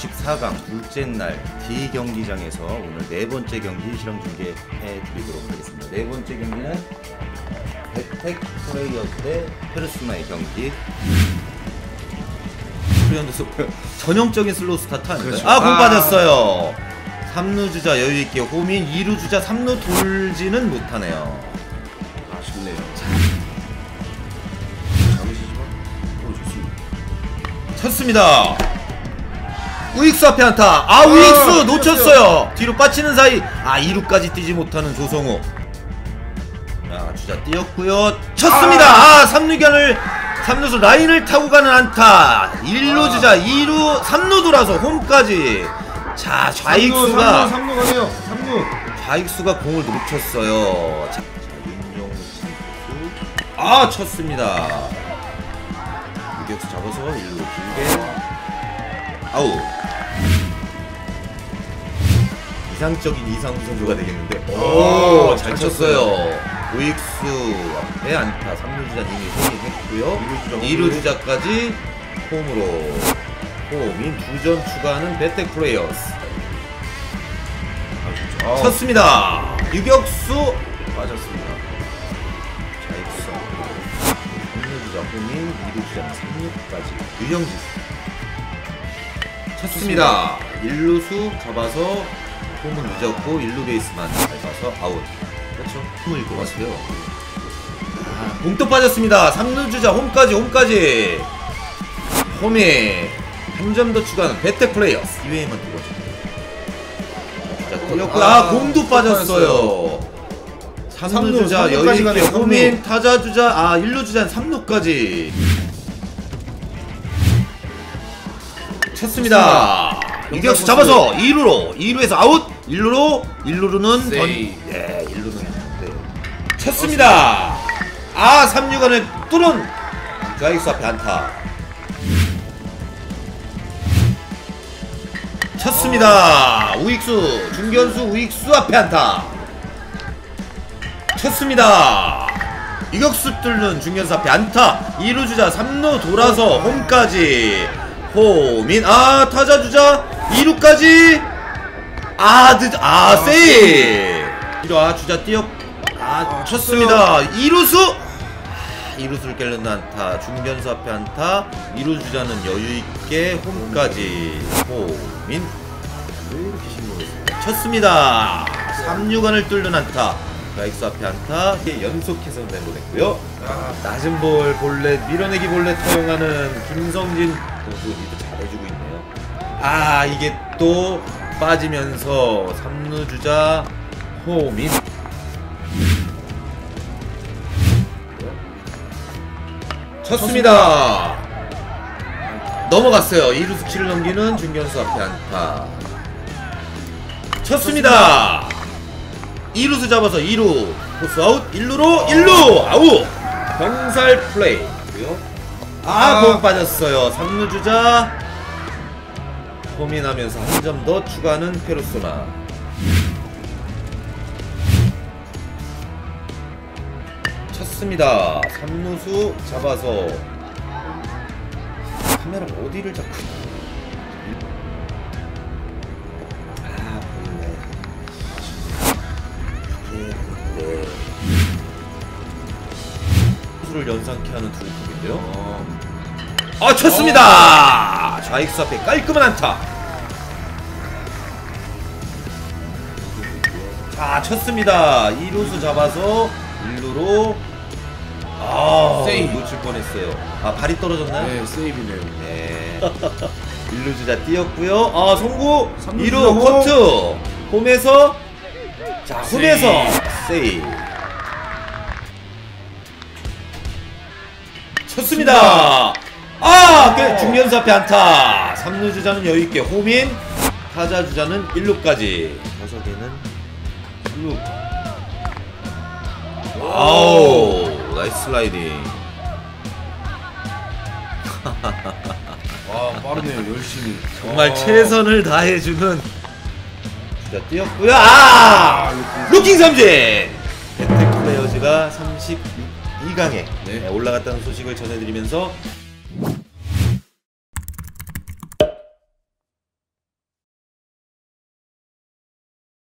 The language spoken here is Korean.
64강 둘째 날 D 경기장에서 오늘 네 번째 경기 실황 중계해 드리도록 하겠습니다. 네 번째 경기는 백택 플레이어스 대 페르소나의 경기. 전형적인 슬로우 스타트 아닌가요? 그렇죠. 아, 공 빠졌어요. 3루 주자 여유있게 호민, 2루 주자 3루 돌지는 못하네요. 아쉽네요. 잡으시지만 좋습니다. 쳤습니다. 우익수 앞에 안타. 아, 우익수 놓쳤어요. 뒤로 빠치는 사이 2루까지 뛰지 못하는 조성우. 자, 주자 뛰었고요. 쳤습니다. 3루수 라인을 타고 가는 안타. 1루 주자 2루 3루 돌아서 홈까지. 자, 좌익수가 3루 가네요. 3루. 좌익수가 공을 놓쳤어요. 자, 윤정수 쳤습니다. 유격수 잡아서 1루 길게 아웃. 이상적인 이상우 선수가 되겠는데. 오, 잘 쳤어요. 우익수 앞에 안타. 3루 주자 이미 승리했고요. 2루 주자까지 홈으로 홈인 2점 추가하는 백택 플레이어스. 쳤습니다. 유격수 맞았습니다. 좌익수 3루 주자 홈인 2루 주자 3루까지 유영진 쳤습니다. 1루수 잡아서 홈은 늦었고 1루 베이스만 밟아서 아웃. 그렇죠. 홈을 읽고 갔어요. 공도 빠졌습니다. 3루 주자 홈까지 홈에 한 점 더 추가하는 백택 플레이어스. 2회에만 두고 공도 빠졌어요. 3루 주자 여유있게 홈인 타자 주자 1루 주자는 3루까지 쳤습니다. 유격수 잡아서 2루에서 아웃. 1루는 세이. 네, 1루는 네. 쳤습니다. 3루간을 뚫은 좌익수 앞에 안타. 쳤습니다. 우익수 중견수 우익수 앞에 안타. 쳤습니다. 유격수 뚫는 중견수 앞에 안타. 2루 주자 3루 돌아서 홈까지 홈인 타자 주자 2루까지 세이. 1루 주자 뛰었 쳤습니다. 2루수를 깰는 안타. 중견수 앞에 안타. 2루 주자는 여유있게 홈까지 홈인 이렇게 신고했습니다. 쳤습니다. 3루간을 뚫는 안타. 좌익수 앞에 안타. 연속해서 내보냈고요. 낮은 볼 볼넷 밀어내기 볼넷 허용하는 김성진 선수 리드 잘해주고 있네요. 이게 또 빠지면서 3루 주자 홈인 쳤습니다. 넘어갔어요. 2루수 키를 넘기는 중견수 앞에 안타. 쳤습니다. 2루수 잡아서 2루 포스 아웃. 1루로 아웃. 병살 플레이. 공 빠졌어요. 3루 주자 홈인하면서 한 점 더 추가하는 페르소나. 쳤습니다. 3루수 잡아서 카메라가 어디를 잡고 보이네. 수를 연상케 하는 두 곡인데요. 쳤습니다. 좌익수 앞에 깔끔한 안타. 쳤습니다. 2루수 잡아서 1루로 세이브 놓칠 뻔했어요. 발이 떨어졌나요? 네, 세이브네요. 네. 1루 주자 뛰었고요. 송구 2루 커트. 홈에서 세이브. 쳤습니다. 중견수 앞에 안타. 3루 주자는 여유있게 홈인. 타자 주자는 1루까지. 타석에는 1루. 나이스 슬라이딩. 빠르네요. 열심히. 정말 최선을 다해주는 주자 뛰었고요. 루킹 삼진. 백택 플레이어즈가 32강에 올라갔다는 소식을 전해드리면서